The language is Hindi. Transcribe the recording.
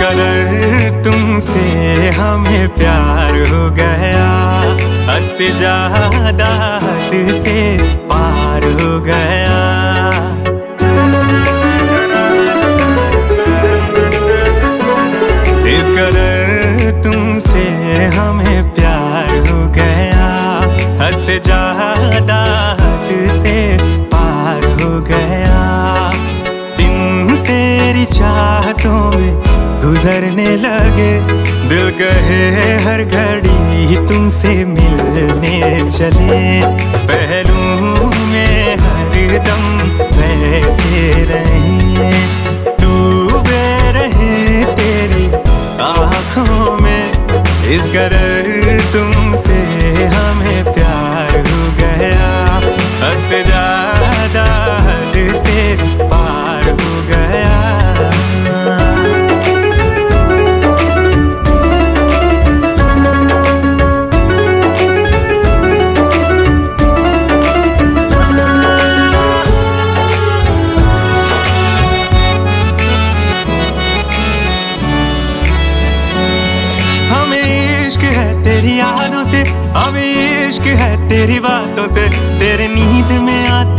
कदर तुमसे हमें प्यार हो गया, हद से ज्यादा हद से पार हो गया। इस कदर तुमसे हमें प्यार हो गया, हद से ज्यादा हद से पार हो गया। दिन तेरी चाहतों में गुजरने लगे, दिल कहे हर घड़ी तुमसे मिलने चले। पहलू में हर दम बैठे रहे, डूबे रहे तेरी आँखों में। इस कदर तुमसे हमें प्यार हो गया, हद से ज्यादा हद से पार हो गया। तेरी यादों से, हमें इश्क है तेरी बातों से, तेरे नींद में आते